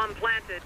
Bomb planted.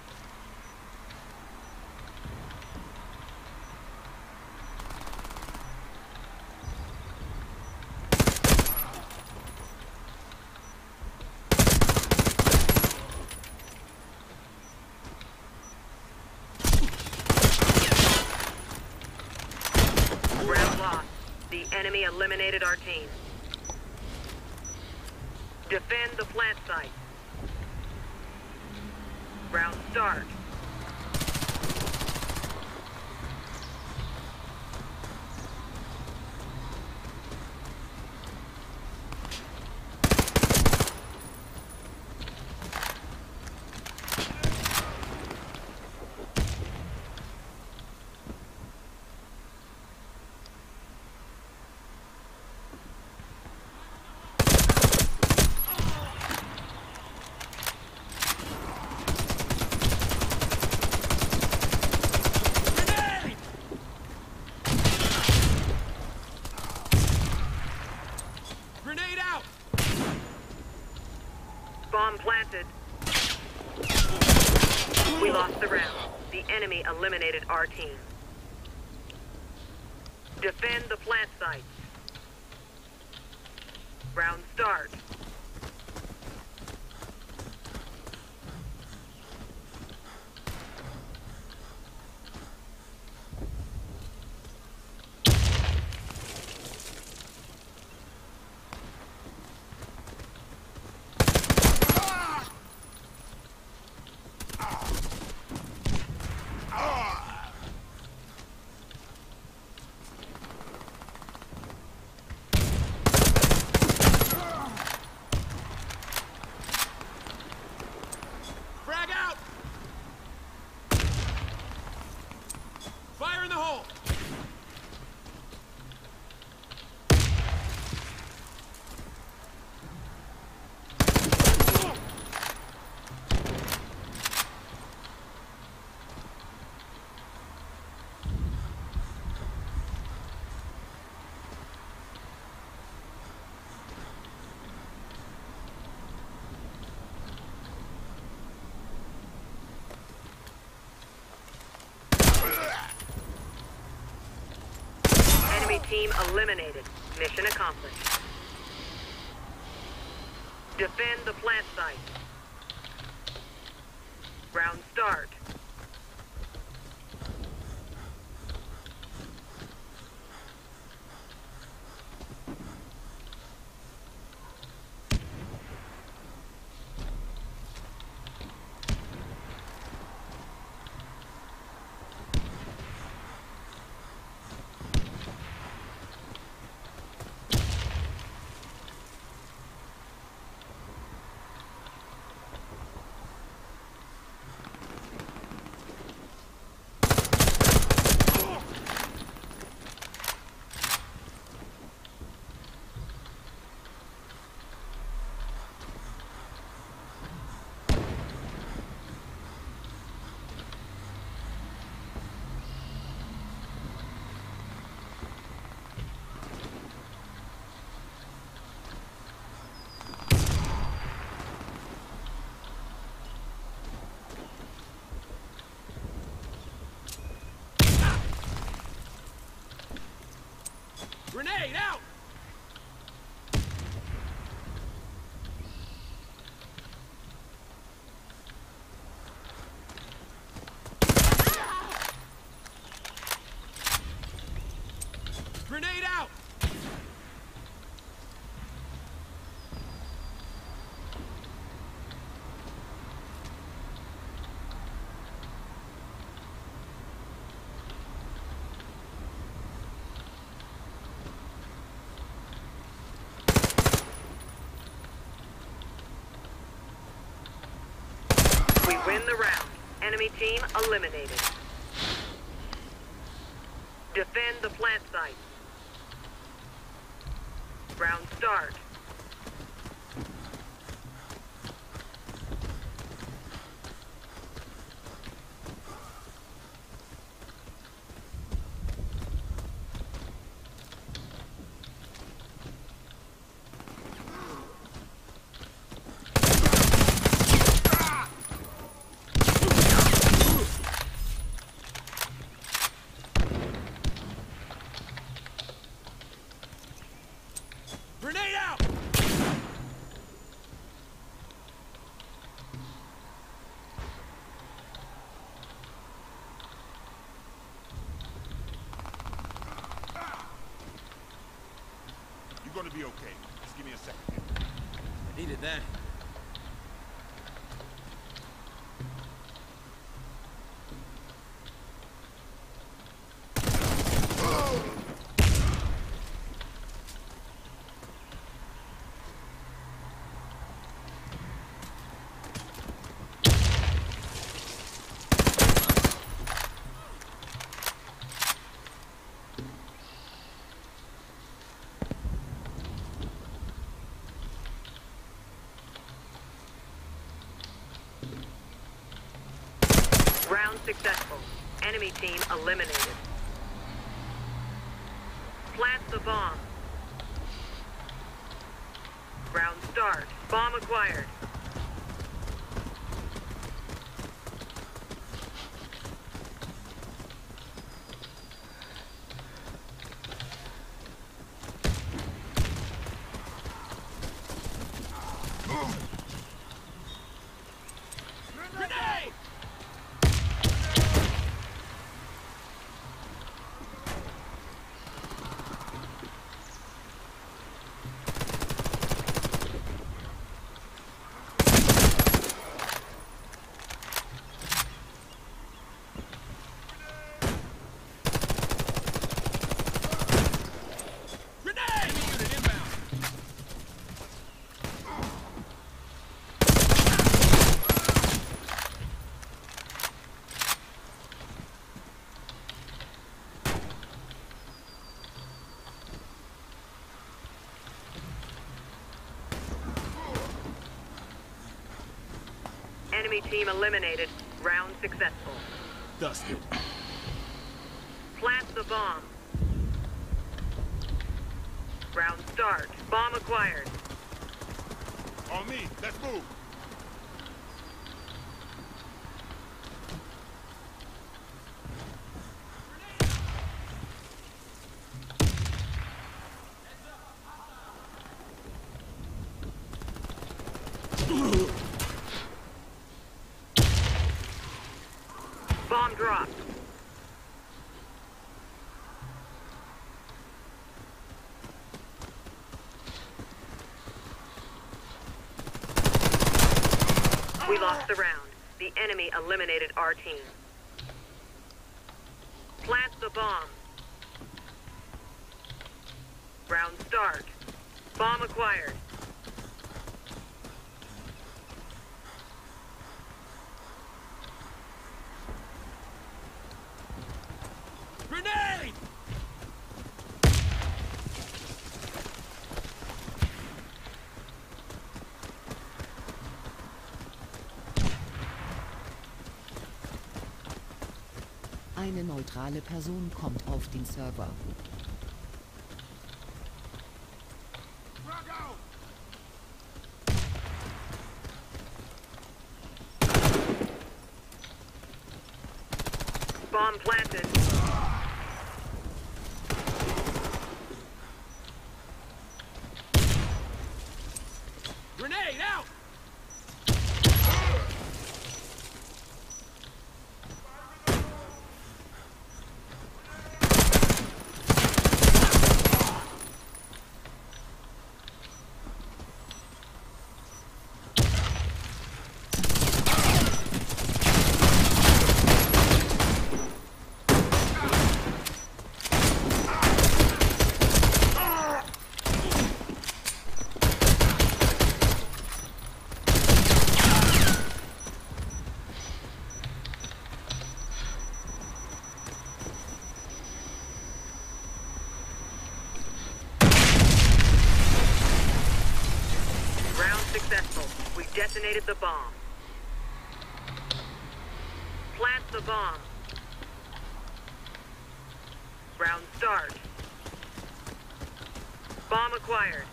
Round lost. The enemy eliminated our team. Defend the plant site. Round start. Grenade out! Bomb planted. We lost the round. The enemy eliminated our team. Defend the plant sites. Round start. Frag out! Fire in the hole! Enemy team eliminated. Mission accomplished. Defend the plant site. Round start. Grenade out! Grenade out! We win the round. Enemy team eliminated. Defend the plant site. Round start. Grenade out! You're gonna be okay. Just give me a second. I needed that. Round successful. Enemy team eliminated. Plant the bomb. Round start. Bomb acquired. Grenade! Grenade! Enemy unit inbound. Enemy team eliminated. Round successful. Dusted. Plant the bomb. Round start. Bomb acquired. On me. Let's move. Bomb dropped. We lost the round. The enemy eliminated our team. Plant the bomb. Round start. Bomb acquired. Grenade! Eine neutrale Person kommt auf den Server. Drago! Bomb planted. Grenade out! Round successful. We detonated the bomb. Plant the bomb. Round start. Bomb acquired.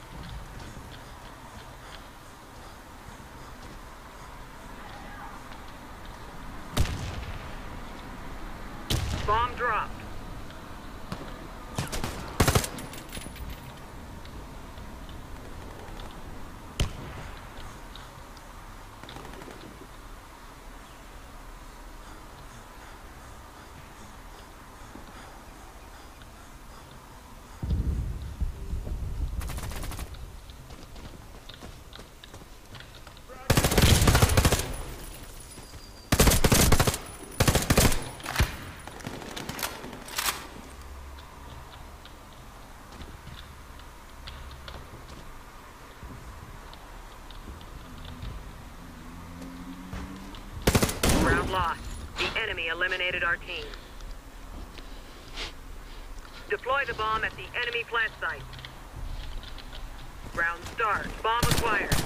Bomb dropped. eliminated our team. Deploy the bomb at the enemy plant site. Round start. Bomb acquired.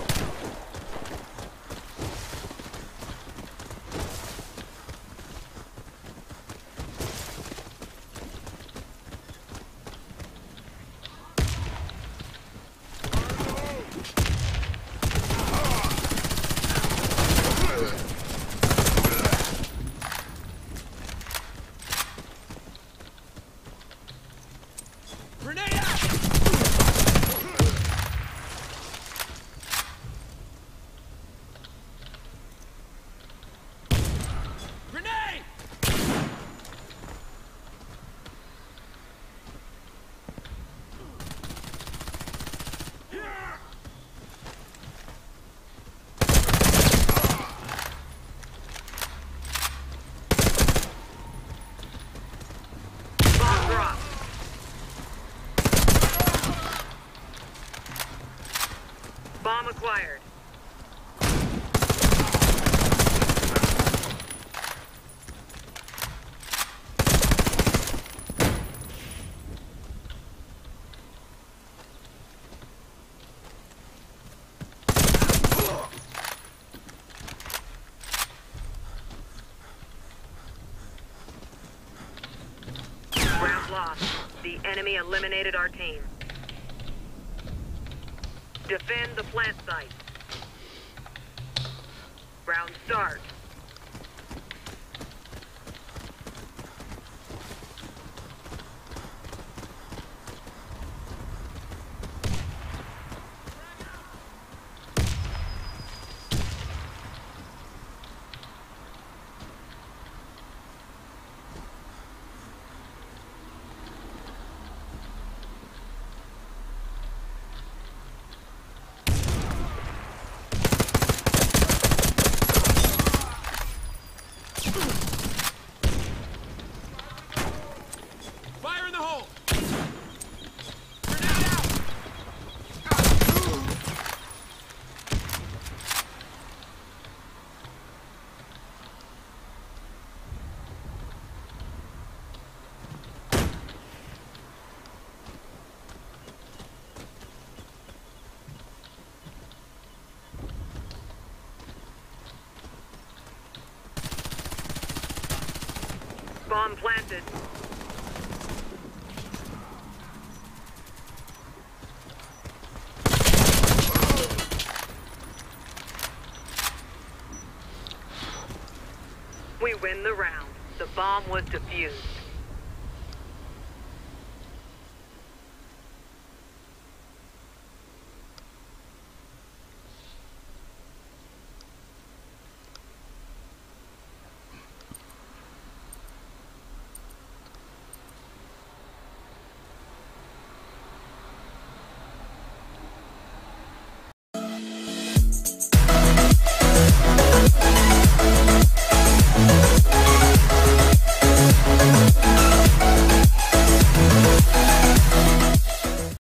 Grenade out! Grenade! Bomb dropped. Bomb acquired. Round lost. The enemy eliminated our team. Defend the plant site. Round start. Fire in the hole! Grenade out! Bomb planted. We win the round. The bomb was defused.